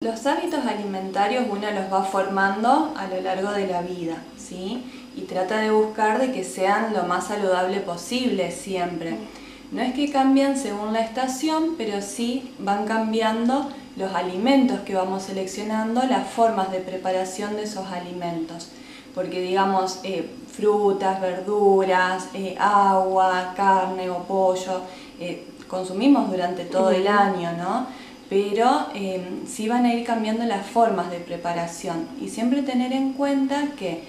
Los hábitos alimentarios uno los va formando a lo largo de la vida, ¿sí? Y trata de buscar de que sean lo más saludable posible siempre. No es que cambian según la estación, pero sí van cambiando los alimentos que vamos seleccionando, las formas de preparación de esos alimentos. Porque digamos, frutas, verduras, agua, carne o pollo, consumimos durante todo el año, ¿no? Pero sí van a ir cambiando las formas de preparación y siempre tener en cuenta que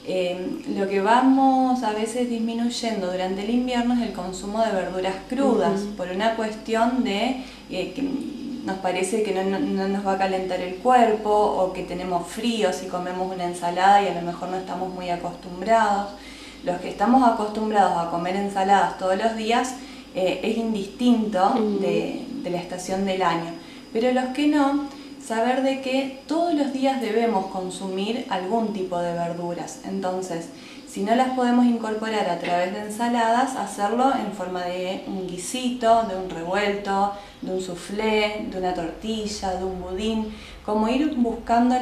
lo que vamos a veces disminuyendo durante el invierno es el consumo de verduras crudas, por una cuestión de que nos parece que no nos va a calentar el cuerpo o que tenemos frío si comemos una ensalada y a lo mejor no estamos muy acostumbrados. Los que estamos acostumbrados a comer ensaladas todos los días es indistinto de la estación del año. Pero los que no, saber de que todos los días debemos consumir algún tipo de verduras. Entonces, si no las podemos incorporar a través de ensaladas, hacerlo en forma de un guisito, de un revuelto, de un soufflé, de una tortilla, de un budín, como ir buscando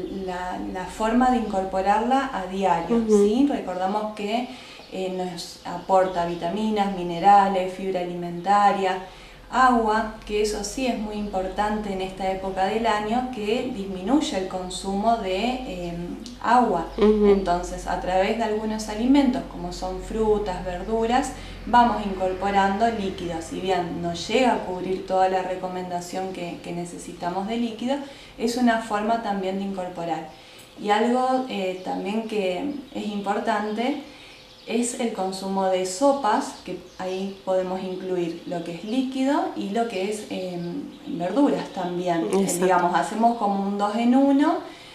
la forma de incorporarla a diario, ¿sí? Recordamos que nos aporta vitaminas, minerales, fibra alimentaria, agua, que eso sí es muy importante en esta época del año, que disminuye el consumo de agua. Entonces, a través de algunos alimentos, como son frutas, verduras, vamos incorporando líquidos. Si bien no llega a cubrir toda la recomendación que necesitamos de líquido, es una forma también de incorporar. Y algo también que es importante es el consumo de sopas, que ahí podemos incluir lo que es líquido y lo que es verduras también. Digamos, hacemos como un 2 en 1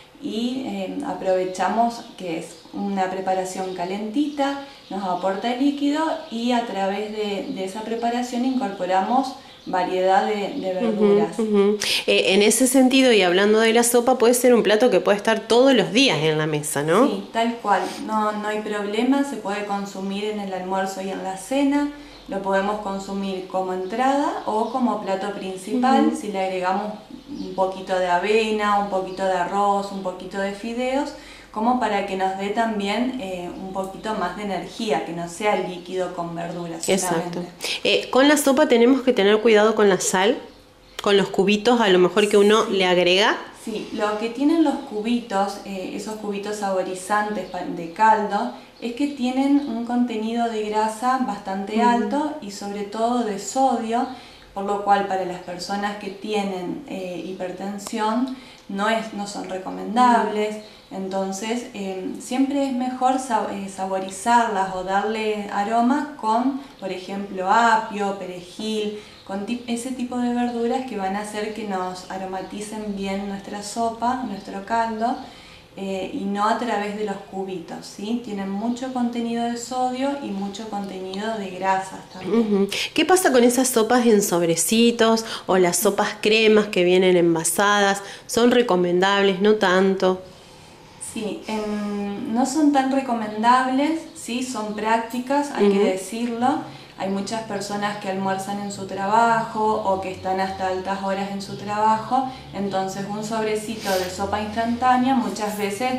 y aprovechamos que es una preparación calentita, nos aporta el líquido y a través de esa preparación incorporamos variedad de verduras. En ese sentido, y hablando de la sopa, puede ser un plato que puede estar todos los días en la mesa, ¿no? Sí, tal cual, no hay problema, se puede consumir en el almuerzo y en la cena, lo podemos consumir como entrada o como plato principal, si le agregamos un poquito de avena, un poquito de arroz, un poquito de fideos, como para que nos dé también un poquito más de energía, que no sea líquido con verduras. Exacto. Con la sopa tenemos que tener cuidado con la sal, con los cubitos a lo mejor que uno le agrega. Sí, lo que tienen los cubitos, esos cubitos saborizantes de caldo, es que tienen un contenido de grasa bastante alto y sobre todo de sodio, por lo cual para las personas que tienen hipertensión no son recomendables. Entonces siempre es mejor saborizarlas o darle aroma con, por ejemplo, apio, perejil, con ese tipo de verduras que van a hacer que nos aromaticen bien nuestra sopa, nuestro caldo, y no a través de los cubitos, ¿sí? Tienen mucho contenido de sodio y mucho contenido de grasas también. ¿Qué pasa con esas sopas en sobrecitos o las sopas cremas que vienen envasadas? ¿Son recomendables? ¿No tanto? Sí, no son tan recomendables, sí, son prácticas, hay que decirlo. Hay muchas personas que almuerzan en su trabajo o que están hasta altas horas en su trabajo, entonces un sobrecito de sopa instantánea muchas veces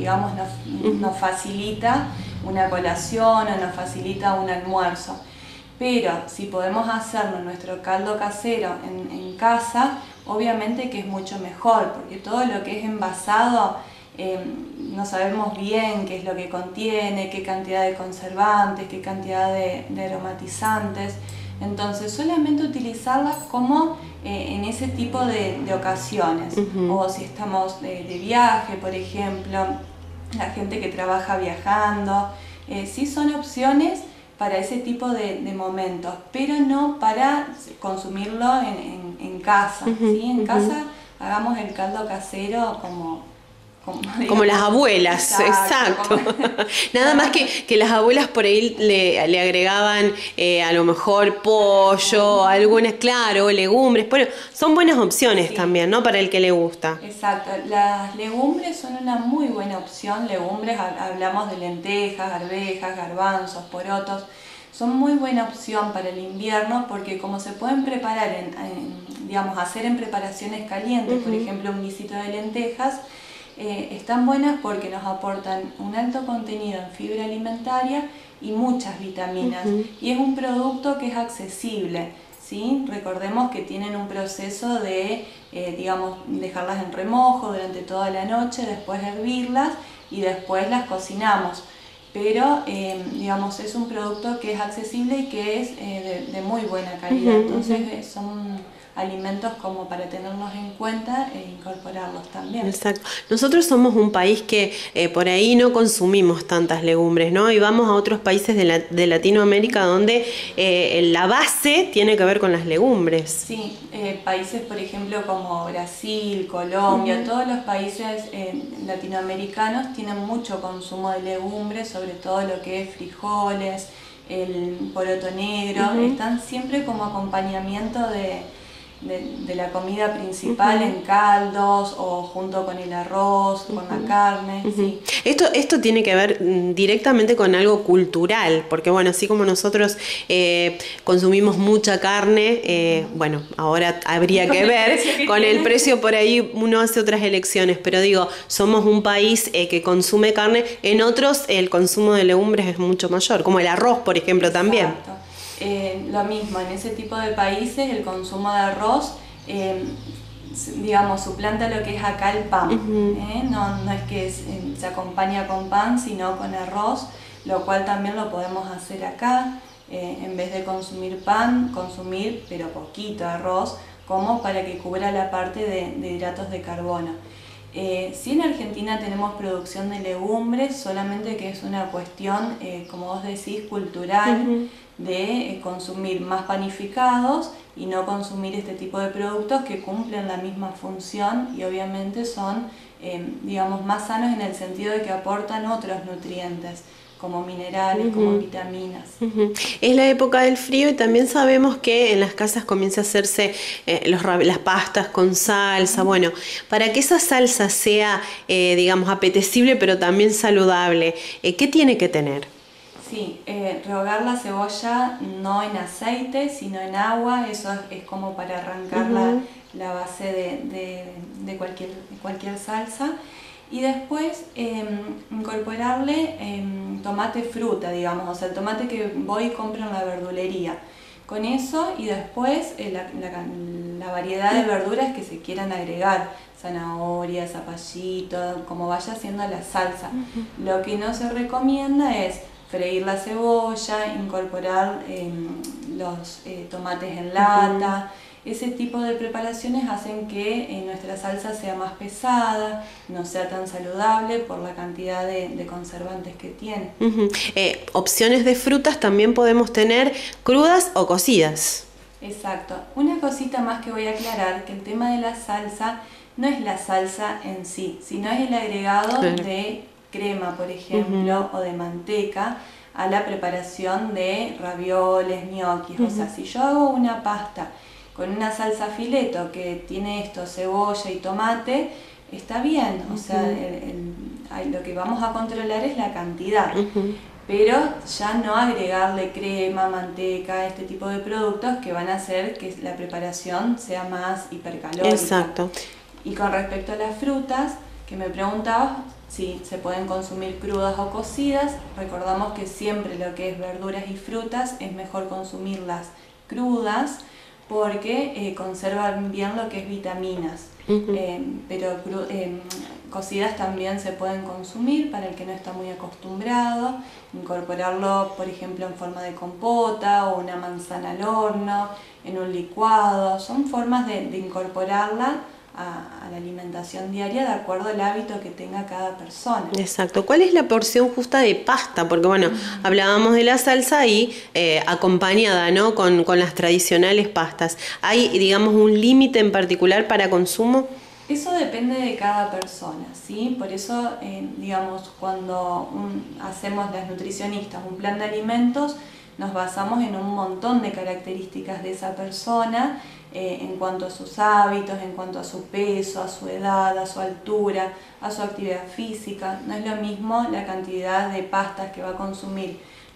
nos facilita una colación o nos facilita un almuerzo. Pero si podemos hacernos nuestro caldo casero en casa, obviamente que es mucho mejor, porque todo lo que es envasado no sabemos bien qué es lo que contiene, qué cantidad de conservantes, qué cantidad de aromatizantes. Entonces solamente utilizarlas como en ese tipo de ocasiones. O si estamos de viaje, por ejemplo, la gente que trabaja viajando, sí son opciones para ese tipo de momentos, pero no para consumirlo en casa. ¿Sí? En casa hagamos el caldo casero como las abuelas, exacto. Nada más que las abuelas por ahí le agregaban a lo mejor pollo, algunas, claro, legumbres. Bueno, son buenas opciones también, ¿no? Para el que le gusta. Exacto, las legumbres son una muy buena opción. Legumbres, hablamos de lentejas, arvejas, garbanzos, porotos. son muy buena opción para el invierno porque como se pueden preparar, digamos, hacer en preparaciones calientes, por ejemplo un guisito de lentejas, están buenas porque nos aportan un alto contenido en fibra alimentaria y muchas vitaminas. Y es un producto que es accesible, ¿sí? Recordemos que tienen un proceso de, digamos, dejarlas en remojo durante toda la noche, después hervirlas y después las cocinamos. Pero, digamos, es un producto que es accesible y que es de muy buena calidad. Entonces son alimentos como para tenerlos en cuenta e incorporarlos también. Exacto. Nosotros somos un país que por ahí no consumimos tantas legumbres, ¿no? Y vamos a otros países de Latinoamérica donde la base tiene que ver con las legumbres. Sí, países por ejemplo como Brasil, Colombia, todos los países latinoamericanos tienen mucho consumo de legumbres, sobre todo lo que es frijoles, el poroto negro, están siempre como acompañamiento de la comida principal en caldos o junto con el arroz, con la carne. Sí. Esto tiene que ver directamente con algo cultural, porque bueno, así como nosotros consumimos mucha carne, bueno, ahora habría que ver, con el precio por ahí uno hace otras elecciones, pero digo, somos un país que consume carne, en otros el consumo de legumbres es mucho mayor, como el arroz, por ejemplo, también. Exacto. Lo mismo, en ese tipo de países el consumo de arroz, digamos, suplanta lo que es acá el pan. No es que se acompaña con pan, sino con arroz, lo cual también lo podemos hacer acá. En vez de consumir pan, consumir, pero poquito arroz, como para que cubra la parte de hidratos de carbono. Sí, en Argentina tenemos producción de legumbres, solamente que es una cuestión, como vos decís, cultural, de consumir más panificados y no consumir este tipo de productos que cumplen la misma función y obviamente son, digamos, más sanos en el sentido de que aportan otros nutrientes, como minerales, como vitaminas. Es la época del frío y también sabemos que en las casas comienza a hacerse las pastas con salsa. Bueno, para que esa salsa sea, digamos, apetecible pero también saludable, ¿qué tiene que tener? Sí, rehogar la cebolla no en aceite, sino en agua, eso es como para arrancar la base de cualquier salsa. Y después incorporarle tomate fruta, digamos, o sea, el tomate que voy y compro en la verdulería. Con eso y después la variedad de verduras que se quieran agregar, zanahoria, zapallito, como vaya haciendo la salsa. Lo que no se recomienda es freír la cebolla, incorporar los tomates en lata. Ese tipo de preparaciones hacen que nuestra salsa sea más pesada, no sea tan saludable por la cantidad de conservantes que tiene. Opciones de frutas también podemos tener crudas o cocidas. Exacto. Una cosita más que voy a aclarar, que el tema de la salsa no es la salsa en sí, sino es el agregado de crema, por ejemplo, o de manteca a la preparación de ravioles, ñoquis. O sea, si yo hago una pasta con una salsa fileto que tiene esto, cebolla y tomate, está bien, o sea, lo que vamos a controlar es la cantidad, pero ya no agregarle crema, manteca, este tipo de productos que van a hacer que la preparación sea más hipercalórica. Exacto. Y con respecto a las frutas, que me preguntabas, si se pueden consumir crudas o cocidas, recordamos que siempre lo que es verduras y frutas es mejor consumirlas crudas, porque conservan bien lo que es vitaminas, pero cocidas también se pueden consumir para el que no está muy acostumbrado, incorporarlo por ejemplo en forma de compota o una manzana al horno, en un licuado, son formas de incorporarla a la alimentación diaria de acuerdo al hábito que tenga cada persona. Exacto. ¿Cuál es la porción justa de pasta? Porque bueno, hablábamos de la salsa y acompañada, ¿no? con las tradicionales pastas. ¿Hay, digamos, un límite en particular para consumo? Eso depende de cada persona, ¿sí? Por eso, digamos, cuando hacemos las nutricionistas un plan de alimentos, nos basamos en un montón de características de esa persona, en cuanto a sus hábitos, en cuanto a su peso, a su edad, a su altura, a su actividad física. No es lo mismo la cantidad de pastas que va a consumir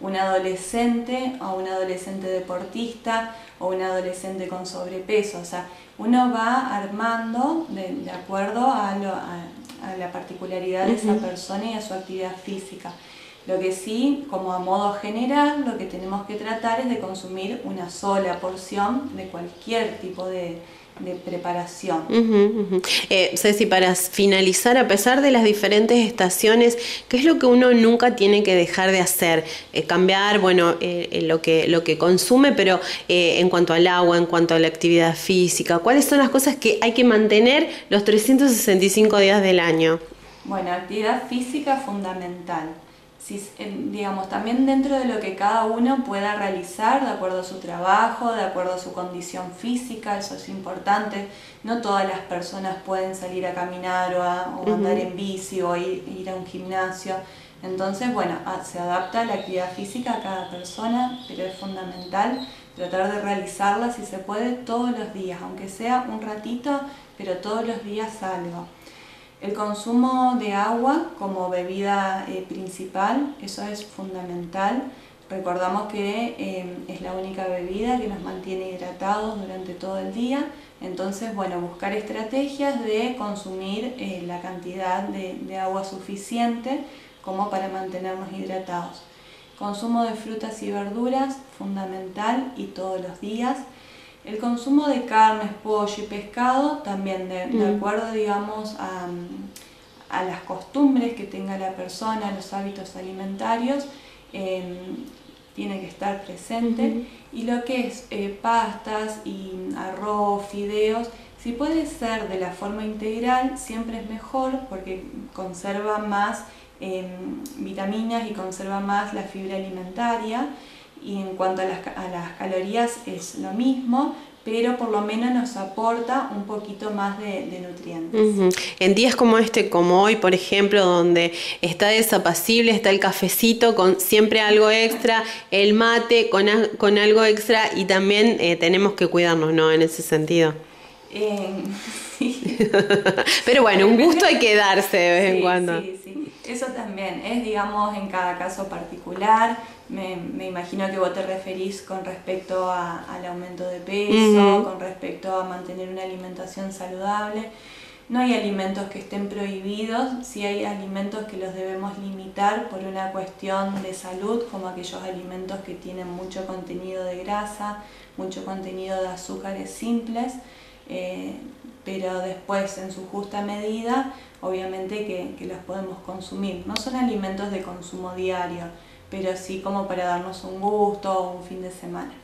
un adolescente o un adolescente deportista o un adolescente con sobrepeso. O sea, uno va armando de acuerdo a la particularidad de esa persona y a su actividad física. Lo que sí, como a modo general, lo que tenemos que tratar es de consumir una sola porción de cualquier tipo de preparación. Ceci, para finalizar, a pesar de las diferentes estaciones, ¿qué es lo que uno nunca tiene que dejar de hacer? Cambiar, bueno, lo que consume, pero en cuanto al agua, en cuanto a la actividad física, ¿cuáles son las cosas que hay que mantener los 365 días del año? Bueno, actividad física fundamental. Digamos, también dentro de lo que cada uno pueda realizar de acuerdo a su trabajo, de acuerdo a su condición física, eso es importante. No todas las personas pueden salir a caminar o andar en bici o ir a un gimnasio. Entonces, bueno, se adapta la actividad física a cada persona, pero es fundamental tratar de realizarla si se puede todos los días, aunque sea un ratito, pero todos los días algo. El consumo de agua como bebida principal, eso es fundamental. Recordamos que es la única bebida que nos mantiene hidratados durante todo el día. Entonces, bueno, buscar estrategias de consumir la cantidad de agua suficiente como para mantenernos hidratados. Consumo de frutas y verduras, fundamental y todos los días. El consumo de carnes, pollo y pescado, también de acuerdo, digamos, a las costumbres que tenga la persona, los hábitos alimentarios, tiene que estar presente. Y lo que es pastas y arroz, fideos, si puede ser de la forma integral, siempre es mejor porque conserva más vitaminas y conserva más la fibra alimentaria. Y en cuanto a las calorías es lo mismo, pero por lo menos nos aporta un poquito más de nutrientes. En días como este, como hoy, por ejemplo, donde está desapacible, está el cafecito con siempre algo extra, el mate con algo extra, y también tenemos que cuidarnos, ¿no? En ese sentido. Sí. Pero bueno, un gusto hay que darse de vez en cuando. Sí. Eso también es, digamos, en cada caso particular. Me imagino que vos te referís con respecto al aumento de peso, con respecto a mantener una alimentación saludable. No hay alimentos que estén prohibidos, sí hay alimentos que los debemos limitar por una cuestión de salud, como aquellos alimentos que tienen mucho contenido de grasa, mucho contenido de azúcares simples, pero después en su justa medida, obviamente que los podemos consumir. No son alimentos de consumo diario, pero sí como para darnos un gusto o un fin de semana.